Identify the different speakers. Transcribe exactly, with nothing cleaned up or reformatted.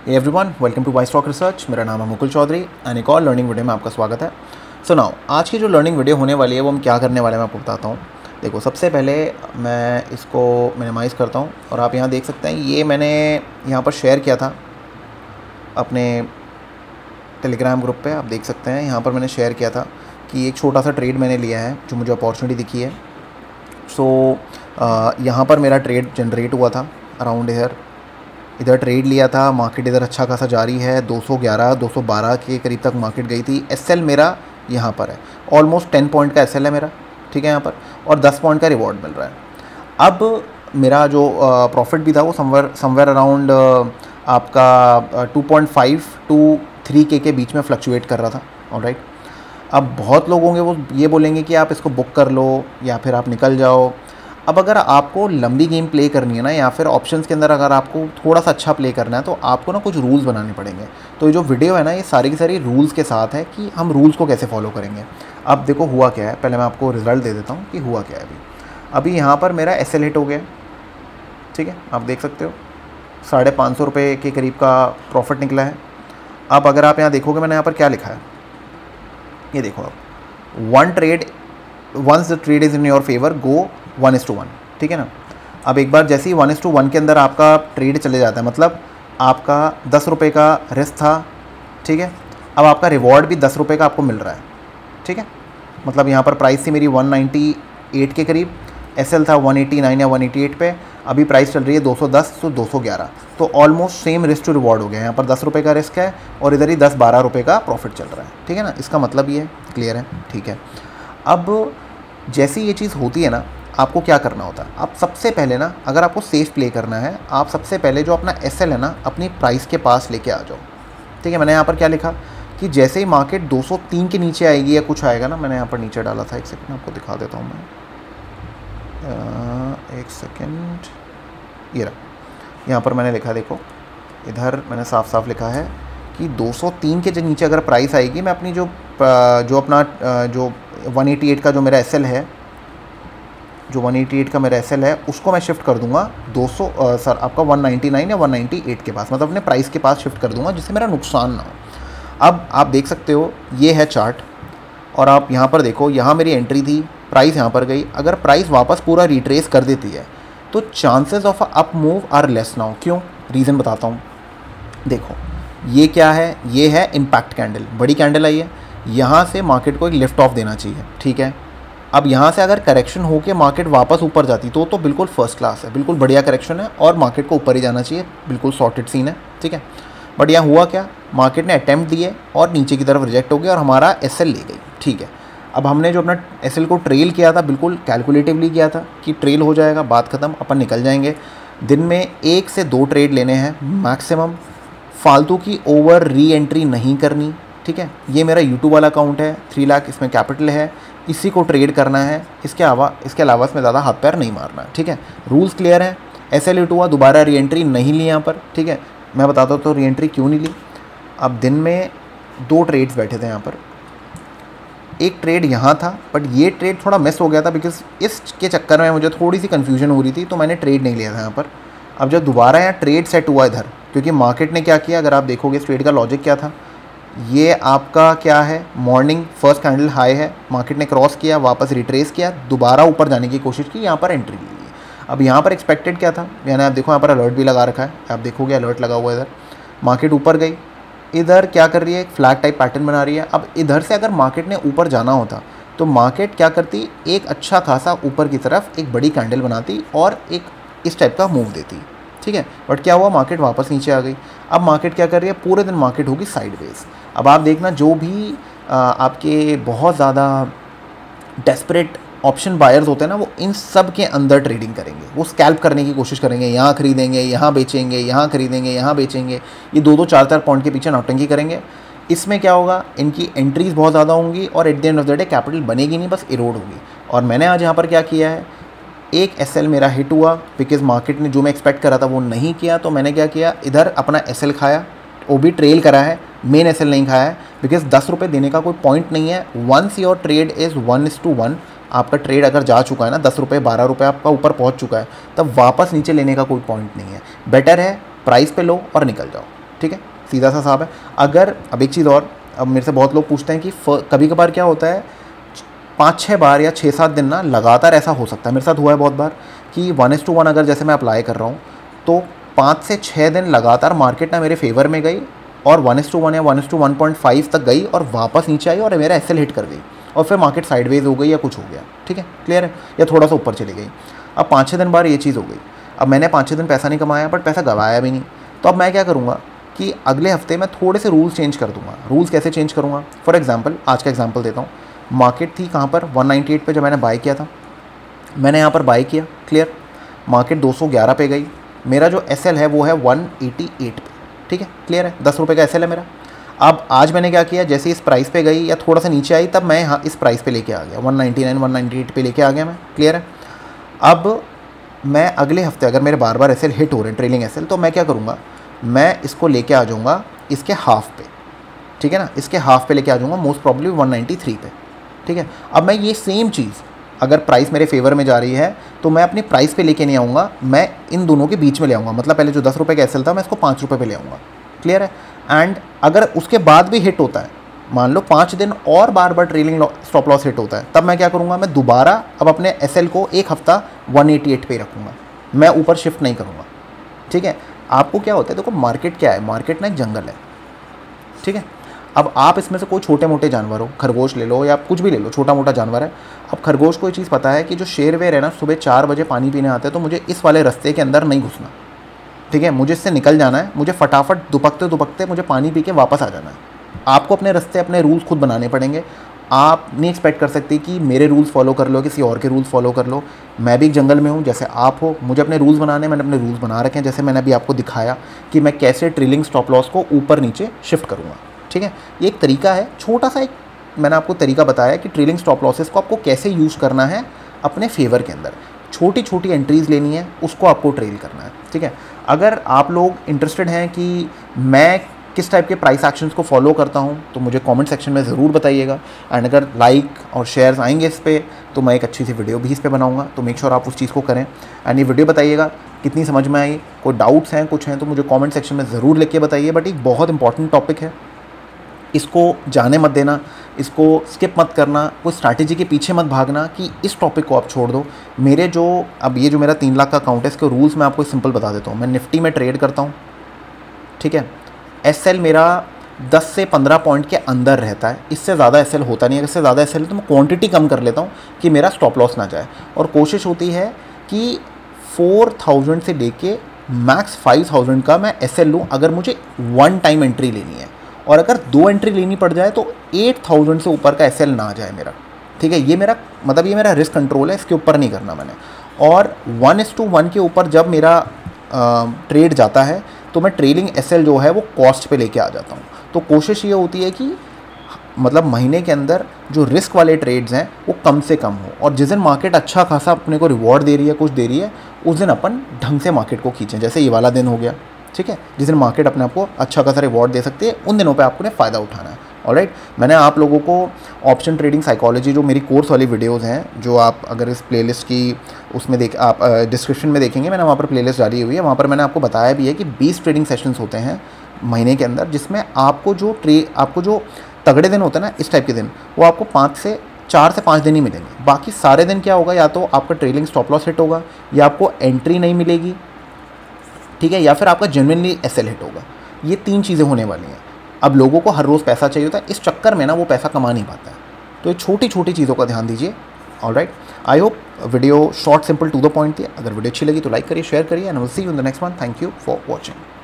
Speaker 1: Everyone, welcome to Buy Stock Research. मेरा नाम है मुकुल चौधरी एंड एक और लर्निंग वीडियो में आपका स्वागत है। सो नाउ आज की जो लर्निंग वीडियो होने वाली है वो हम क्या करने वाले हैं मैं आपको बताता हूँ। देखो, सबसे पहले मैं इसको मिनिमाइज़ करता हूँ और आप यहाँ देख सकते हैं ये मैंने यहाँ पर शेयर किया था अपने टेलीग्राम ग्रुप पे। आप देख सकते हैं यहाँ पर मैंने शेयर किया था कि एक छोटा सा ट्रेड मैंने लिया है जो मुझे अपॉर्चुनिटी दिखी है। सो so, यहाँ पर मेरा ट्रेड जनरेट हुआ था अराउंड हेयर, इधर ट्रेड लिया था। मार्केट इधर अच्छा खासा जारी है, दो सौ ग्यारह दो सौ बारह के करीब तक मार्केट गई थी। एसएल मेरा यहाँ पर है, ऑलमोस्ट टेन पॉइंट का एसएल है मेरा, ठीक है यहाँ पर, और दस पॉइंट का रिवॉर्ड मिल रहा है। अब मेरा जो प्रॉफिट भी था वो समवेयर समवेयर अराउंड आपका two point five two three के के बीच में फ्लक्चुएट कर रहा था। ऑलराइट, अब बहुत लोग होंगे वो ये बोलेंगे कि आप इसको बुक कर लो या फिर आप निकल जाओ। अब अगर आपको लंबी गेम प्ले करनी है ना, या फिर ऑप्शंस के अंदर अगर आपको थोड़ा सा अच्छा प्ले करना है, तो आपको ना कुछ रूल्स बनाने पड़ेंगे। तो ये जो वीडियो है ना, ये सारी की सारी रूल्स के साथ है कि हम रूल्स को कैसे फॉलो करेंगे। अब देखो हुआ क्या है, पहले मैं आपको रिजल्ट दे देता हूँ कि हुआ क्या है। अभी अभी यहाँ पर मेरा एस एल हिट हो गया, ठीक है, आप देख सकते हो साढ़े पाँच सौ रुपये के करीब का प्रॉफिट निकला है। अब अगर आप यहाँ देखोगे मैंने यहाँ पर क्या लिखा है, ये देखो, अब one trade once the trade is in your favour go one is to one, ठीक है ना। अब एक बार जैसे ही वन इज़ टू वन के अंदर आपका ट्रेड चले जाता है, मतलब आपका दस रुपये का रिस्क था, ठीक है, अब आपका रिवॉर्ड भी दस रुपये का आपको मिल रहा है, ठीक है। मतलब यहाँ पर प्राइस थी मेरी वन नाइन्टी एट के करीब, एसएल था वन एटी नाइन या वन एटी एट पे, अभी प्राइस चल रही है दो सौ दस तो दो सौ ग्यारह, तो almost same risk to reward हो गया। यहाँ पर दस रुपये का रिस्क है और इधर ही दस बारह रुपये का प्रॉफिट चल रहा है, ठीक है ना। इसका मतलब ये क्लियर है, ठीक है। अब जैसी ये चीज़ होती है ना, आपको क्या करना होता है, आप सबसे पहले ना, अगर आपको सेफ प्ले करना है, आप सबसे पहले जो अपना एसएल है ना अपनी प्राइस के पास लेके आ जाओ, ठीक है। मैंने यहाँ पर क्या लिखा कि जैसे ही मार्केट दो सौ तीन के नीचे आएगी या कुछ आएगा ना, मैंने यहाँ पर नीचे डाला था, एक सेकंड आपको दिखा देता हूँ मैं, आ, एक सेकंड, ये रहा, यहाँ पर मैंने लिखा, देखो इधर मैंने साफ साफ लिखा है कि दो सौ तीन के जो नीचे अगर प्राइस आएगी, मैं अपनी जो जो अपना जो वन एटी एट का जो मेरा एसएल है, जो वन एटी एट का मेरा एसएल है, उसको मैं शिफ्ट कर दूंगा दो सौ सर आपका वन नाइन्टी नाइन या वन नाइन्टी एट के पास, मतलब अपने प्राइस के पास शिफ्ट कर दूंगा जिससे मेरा नुकसान ना हो। अब आप देख सकते हो ये है चार्ट, और आप यहाँ पर देखो, यहाँ मेरी एंट्री थी, प्राइस यहाँ पर गई। अगर प्राइस वापस पूरा रिट्रेस कर देती है तो chances of up move are less now. क्यों, रीज़न बताता हूँ। देखो ये क्या है, ये है इम्पैक्ट कैंडल, बड़ी कैंडल आई है, यहाँ से मार्केट को एक लिफ्ट ऑफ देना चाहिए, ठीक है। अब यहाँ से अगर करेक्शन हो के मार्केट वापस ऊपर जाती तो तो बिल्कुल फर्स्ट क्लास है, बिल्कुल बढ़िया करेक्शन है और मार्केट को ऊपर ही जाना चाहिए, बिल्कुल सॉर्टेड सीन है, ठीक है। बट यहाँ हुआ क्या, मार्केट ने अटैम्प्ट दिए और नीचे की तरफ रिजेक्ट हो गया और हमारा एसएल ले गई, ठीक है। अब हमने जो अपना एसएल को ट्रेल किया था, बिल्कुल कैलकुलेटिवली किया था कि ट्रेल हो जाएगा, बात ख़त्म, अपन निकल जाएंगे। दिन में एक से दो ट्रेड लेने हैं मैक्सिमम, फालतू की ओवर री एंट्री नहीं करनी, ठीक है। ये मेरा यूट्यूब वाला अकाउंट है, थ्री लाख इसमें कैपिटल है, इसी को ट्रेड करना है, इसके अलावा इसके अलावा इसमें ज़्यादा हाथ पैर नहीं मारना है, ठीक है। रूल्स क्लियर हैं, एसएल हिट हुआ, दोबारा री एंट्री नहीं ली यहाँ पर, ठीक है। मैं बताता हूँ तो री एंट्री क्यों नहीं ली। अब दिन में दो ट्रेड्स बैठे थे यहाँ पर, एक ट्रेड यहाँ था, बट ये ट्रेड थोड़ा मिस हो गया था बिकॉज इसके चक्कर में मुझे थोड़ी सी कन्फ्यूजन हो रही थी, तो मैंने ट्रेड नहीं लिया था यहाँ पर। अब जब दोबारा यहाँ ट्रेड सेट हुआ इधर, क्योंकि मार्केट ने क्या किया, अगर आप देखोगे इस ट्रेड का लॉजिक क्या था, ये आपका क्या है, मॉर्निंग फर्स्ट कैंडल हाई है, मार्केट ने क्रॉस किया, वापस रिट्रेस किया, दोबारा ऊपर जाने की कोशिश की, यहाँ पर एंट्री ली है। अब यहाँ पर एक्सपेक्टेड क्या था, यानी आप देखो यहाँ पर अलर्ट भी लगा रखा है, आप देखोगे अलर्ट लगा हुआ है इधर, मार्केट ऊपर गई, इधर क्या कर रही है, एक फ्लैग टाइप पैटर्न बना रही है। अब इधर से अगर मार्केट ने ऊपर जाना होता तो मार्केट क्या करती, एक अच्छा खासा ऊपर की तरफ एक बड़ी कैंडल बनाती और एक इस टाइप का मूव देती, ठीक है। बट क्या हुआ, मार्केट वापस नीचे आ गई। अब मार्केट क्या कर रही है, पूरे दिन मार्केट होगी साइडवेज। अब आप देखना, जो भी आ, आपके बहुत ज़्यादा डेस्परेट ऑप्शन बायर्स होते हैं ना, वो इन सब के अंदर ट्रेडिंग करेंगे, वो स्कैल्प करने की कोशिश करेंगे, यहाँ खरीदेंगे, यहाँ बेचेंगे, यहाँ खरीदेंगे, यहाँ बेचेंगे, ये दो दो चार चार पॉइंट के पीछे नौटंकी करेंगे। इसमें क्या होगा, इनकी एंट्रीज बहुत ज़्यादा होंगी और at the end of the day capital बनेगी नहीं, बस इरोड होगी। और मैंने आज यहाँ पर क्या किया है, एक एसएल मेरा हिट हुआ बिकॉज मार्केट ने जो मैं एक्सपेक्ट कर रहा था वो नहीं किया, तो मैंने क्या किया, इधर अपना एसएल खाया, वो भी ट्रेल करा है, मेन एसएल नहीं खाया है, बिकॉज दस रुपये देने का कोई पॉइंट नहीं है। Once your trade is one is to one, आपका ट्रेड अगर जा चुका है ना, दस रुपये बारह रुपये आपका ऊपर पहुंच चुका है, तब वापस नीचे लेने का कोई पॉइंट नहीं है। बेटर है प्राइस पे लो और निकल जाओ, ठीक है, सीधा सा हिसाब है। अगर अब एक चीज़ और, अब मेरे से बहुत लोग पूछते हैं कि कभी कभार क्या होता है, पाँच छः बार या छः सात दिन ना लगातार ऐसा हो सकता है, मेरे साथ हुआ है बहुत बार कि वन इस टू वन अगर जैसे मैं अप्लाई कर रहा हूँ तो पाँच से छः दिन लगातार मार्केट ना मेरे फेवर में गई और वन इस टू वन या one is to one point five तक गई और वापस नीचे आई और मेरा एस एल हिट कर गई और फिर मार्केट साइडवेज हो गई या कुछ हो गया, ठीक है, क्लियर है, या थोड़ा सा ऊपर चली गई। अब पाँच छः दिन बाद ये चीज़ हो गई, अब मैंने पाँच छः दिन पैसा नहीं कमाया बट पैसा गवाया भी नहीं, तो अब मैं क्या करूँगा कि अगले हफ्ते मैं थोड़े से रूल्स चेंज कर दूँगा। रूल्स कैसे चेंज करूँगा, फॉर एग्जांपल आज का एग्जांपल देता हूँ। मार्केट थी कहाँ पर, वन नाइंटी एट पे जब मैंने बाय किया था, मैंने यहाँ पर बाय किया, क्लियर, मार्केट दो सौ ग्यारह पे गई, मेरा जो एस एल है वो है वन एटी एट पे, ठीक है, क्लियर है, दस रुपये का एस एल है मेरा। अब आज मैंने क्या किया, जैसे इस प्राइस पे गई या थोड़ा सा नीचे आई तब मैं यहाँ इस प्राइस पे लेके आ गया, one ninety nine one ninety eight पे लेके आ गया मैं, क्लियर है। अब मैं अगले हफ्ते अगर मेरे बार बार एस एल हिट हो रहे हैं, ट्रेलिंग एस एल, तो मैं क्या करूँगा, मैं इसको लेके आ जाऊँगा इसके हाफ पे, ठीक है ना, इसके हाफ पे लेके आ जाऊँगा most probably one ninety three पे, ठीक है। अब मैं ये सेम चीज़ अगर प्राइस मेरे फेवर में जा रही है तो मैं अपनी प्राइस पे लेके नहीं आऊँगा, मैं इन दोनों के बीच में ले आऊँगा, मतलब पहले जो दस रुपये का एस एल था मैं इसको पाँच रुपये पे ले आऊँगा, क्लियर है। एंड अगर उसके बाद भी हिट होता है, मान लो पाँच दिन और बार बार ट्रेलिंग स्टॉप लॉस हिट होता है, तब मैं क्या करूँगा, मैं दोबारा अब अपने एस एल को एक हफ्ता वन एटी एट पे ही रखूँगा, मैं ऊपर शिफ्ट नहीं करूँगा, ठीक है। आपको क्या होता है, देखो मार्केट क्या है, मार्केट ना एक जंगल है, ठीक है। अब आप इसमें से कोई छोटे मोटे जानवर हो, खरगोश ले लो या कुछ भी ले लो, छोटा मोटा जानवर है। अब खरगोश को ये चीज़ पता है कि जो शेरवेर है ना सुबह चार बजे पानी पीने आते हैं, तो मुझे इस वाले रास्ते के अंदर नहीं घुसना, ठीक है, मुझे इससे निकल जाना है, मुझे फटाफट दुपकते दुपकते मुझे पानी पी के वापस आ जाना है। आपको अपने रास्ते अपने रूल्स खुद बनाने पड़ेंगे। आप नहीं एक्सपेक्ट कर सकते कि मेरे रूल्स फॉलो कर लो, किसी और के रूल्स फॉलो कर लो। मैं भी एक जंगल में हूँ जैसे आप हो, मुझे अपने रूल्स बनाने, मैंने अपने रूल्स बना रखे हैं, जैसे मैंने अभी आपको दिखाया कि मैं कैसे ट्रेलिंग स्टॉप लॉस को ऊपर नीचे शिफ्ट करूँगा, ठीक है। ये एक तरीका है, छोटा सा एक मैंने आपको तरीका बताया कि ट्रेलिंग स्टॉप लॉसेस को आपको कैसे यूज़ करना है अपने फेवर के अंदर। छोटी छोटी एंट्रीज़ लेनी है, उसको आपको ट्रेल करना है, ठीक है। अगर आप लोग इंटरेस्टेड हैं कि मैं किस टाइप के प्राइस एक्शंस को फॉलो करता हूं, तो मुझे कमेंट सेक्शन में ज़रूर बताइएगा। एंड अगर लाइक और शेयर्स आएंगे इस पर, तो मैं एक अच्छी सी वीडियो भी इस पर बनाऊंगा, तो मेक श्योर आप उस चीज़ को करें। एंड ये वीडियो बताइएगा कितनी समझ में आई, कोई डाउट्स हैं कुछ हैं तो मुझे कमेंट सेक्शन में ज़रूर लिख के बताइए। बट एक बहुत इंपॉर्टेंट टॉपिक है, इसको जाने मत देना, इसको स्किप मत करना, कोई स्ट्रैटेजी के पीछे मत भागना कि इस टॉपिक को आप छोड़ दो। मेरे जो अब ये जो मेरा तीन लाख का अकाउंट है, इसके रूल्स मैं आपको सिंपल बता देता हूँ। मैं निफ्टी में ट्रेड करता हूँ, ठीक है। एस एल मेरा दस से पंद्रह पॉइंट के अंदर रहता है, इससे ज़्यादा एस एल होता नहीं है। इससे ज़्यादा एस एल तो मैं क्वांटिटी कम कर लेता हूँ कि मेरा स्टॉप लॉस ना जाए, और कोशिश होती है कि फोर थाउजेंड से लेके मैक्स फाइव थाउजेंड का मैं एस एल लूँ अगर मुझे वन टाइम एंट्री लेनी है, और अगर दो एंट्री लेनी पड़ जाए तो एट थाउजेंड से ऊपर का एस एल ना आ जाए मेरा, ठीक है। ये मेरा मतलब ये मेरा रिस्क कंट्रोल है, इसके ऊपर नहीं करना मैंने। और वन इस टू वन के ऊपर जब मेरा आ, ट्रेड जाता है तो मैं ट्रेलिंग एस एल जो है वो कॉस्ट पे लेके आ जाता हूँ। तो कोशिश ये होती है कि मतलब महीने के अंदर जो रिस्क वाले ट्रेड्स हैं वो कम से कम हो, और जिस दिन मार्केट अच्छा खासा अपने को रिवॉर्ड दे रही है, कुछ दे रही है, उस दिन अपन ढंग से मार्केट को खींचें। जैसे ये वाला दिन हो गया, ठीक है, जिस दिन मार्केट अपने आपको अच्छा खासा रिवॉर्ड दे सकती है, उन दिनों पे आपको ने फ़ायदा उठाना है। ऑलराइट, मैंने आप लोगों को ऑप्शन ट्रेडिंग साइकोलॉजी जो मेरी कोर्स वाली वीडियोस हैं, जो आप अगर इस प्लेलिस्ट की उसमें देख आप डिस्क्रिप्शन में देखेंगे, मैंने वहाँ पर प्लेलिस्ट डाली हुई है। वहाँ पर मैंने आपको बताया भी है कि बीस ट्रेडिंग सेशंस होते हैं महीने के अंदर, जिसमें आपको जो ट्रे आपको जो तगड़े दिन होते हैं ना इस टाइप के दिन, वो आपको पाँच से चार से पाँच दिन ही मिलेंगे। बाकी सारे दिन क्या होगा, या तो आपका ट्रेलिंग स्टॉप लॉस हिट होगा, या आपको एंट्री नहीं मिलेगी, ठीक है, या फिर आपका जेन्युइनली एस एल हिट होगा। ये तीन चीज़ें होने वाली हैं। अब लोगों को हर रोज़ पैसा चाहिए होता है, इस चक्कर में ना वो पैसा कमा नहीं पाता है। तो ये छोटी छोटी चीज़ों का ध्यान दीजिए। Alright, I hope video short simple to the point थी। अगर वीडियो अच्छी लगी तो लाइक करिए, शेयर करिए, and will see you in the next one. Thank you for watching.